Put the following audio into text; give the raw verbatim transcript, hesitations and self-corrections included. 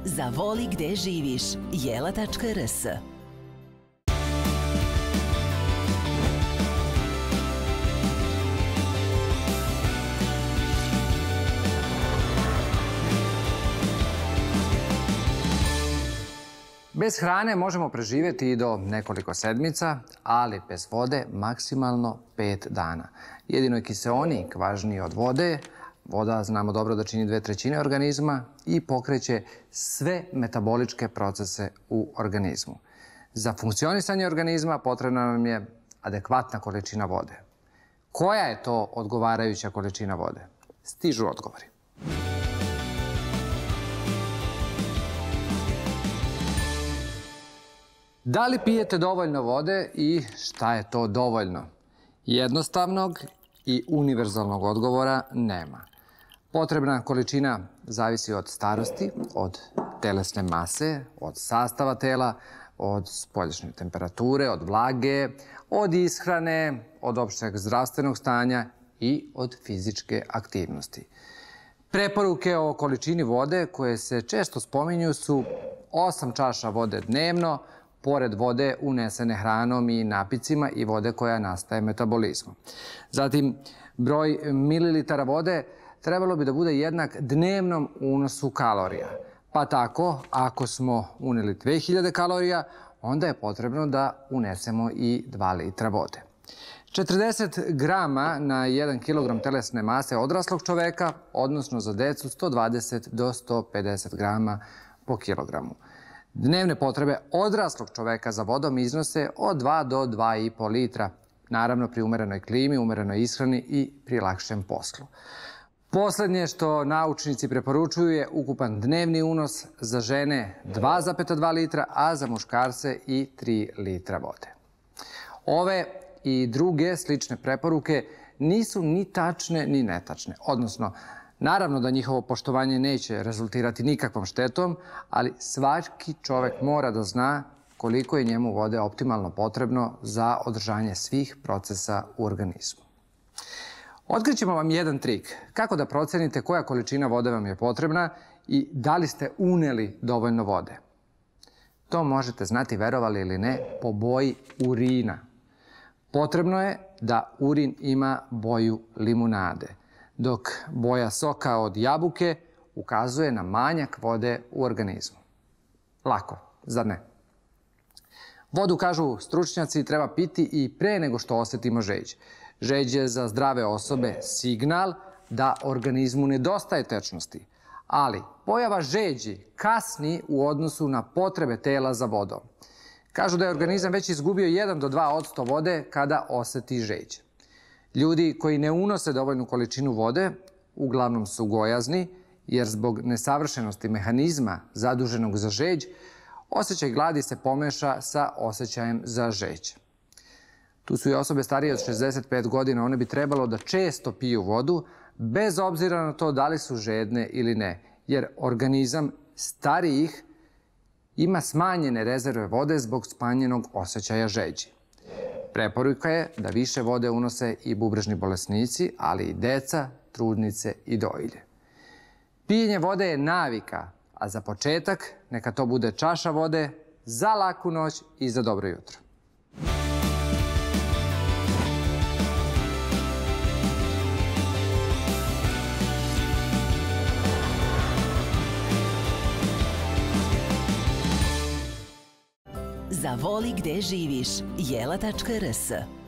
Zavoli gde živiš. jela tačka r s. Bez hrane možemo preživjeti i do nekoliko sedmica, ali bez vode maksimalno pet dana. Jedino je kiseonik važniji od vode. Voda znamo dobro da čini dve trećine organizma i pokreće sve metaboličke procese u organizmu. Za funkcionisanje organizma potrebna nam je adekvatna količina vode. Koja je to odgovarajuća količina vode? Stižu odgovori. Da li pijete dovoljno vode i šta je to dovoljno? Jednostavnog i univerzalnog odgovora nema. Potrebna količina zavisi od starosti, od telesne mase, od sastava tela, od spoljašnje temperature, od vlage, od ishrane, od opšteg zdravstvenog stanja i od fizičke aktivnosti. Preporuke o količini vode koje se često spominju su osam čaša vode dnevno, pored vode unesene hranom i napicima i vode koja nastaje metabolizmom. Zatim, broj mililitara vode trebalo bi da bude jednak dnevnom unosu kalorija. Pa tako, ako smo uneli dve hiljade kalorija, onda je potrebno da unesemo i dva litra vode. četrdeset grama na jedan kilogram telesne mase odraslog čoveka, odnosno za decu sto dvadeset do sto pedeset grama po kilogramu. Dnevne potrebe odraslog čoveka za vodom iznose od dva do dva i po litra, naravno pri umerenoj klimi, umerenoj ishrani i pri lakšem poslu. Poslednje što naučnici preporučuju je ukupan dnevni unos za žene dva zarez dva litra, a za muškarce i tri litra vode. Ove i druge slične preporuke nisu ni tačne ni netačne, odnosno naravno da njihovo poštovanje neće rezultirati nikakvom štetom, ali svaki čovek mora da zna koliko je njemu vode optimalno potrebno za održanje svih procesa u organizmu. Otkrićemo vam jedan trik kako da procenite koja količina vode vam je potrebna i da li ste uneli dovoljno vode. To možete znati, verovali ili ne, po boji urina. Potrebno je da urin ima boju limunade, dok boja soka od jabuke ukazuje na manjak vode u organizmu. Lako, zar ne? Vodu, kažu stručnjaci, treba piti i pre nego što osetimo žeđ. Žeđ je za zdrave osobe signal da organizmu nedostaje tečnosti, ali pojava žeđi kasni u odnosu na potrebe tela za vodom. Kažu da je organizam već izgubio jedan do dva posto vode kada oseti žeđ. Ljudi koji ne unose dovoljnu količinu vode uglavnom su gojazni, jer zbog nesavršenosti mehanizma zaduženog za žeđ, osjećaj gladi se pomeša sa osjećajem za žeđ. Tu su i osobe starije od šezdeset pet godina, one bi trebalo da često piju vodu, bez obzira na to da li su žedne ili ne, jer organizam starijih ima smanjene rezerve vode zbog smanjenog osjećaja žeđi. Preporuka je da više vode unose i bubrežni bolesnici, ali i deca, trudnice i dojilje. Pijenje vode je navika, a za početak neka to bude čaša vode za laku noć i za dobro jutro. Zavoli gde živiš. jela tačka r s.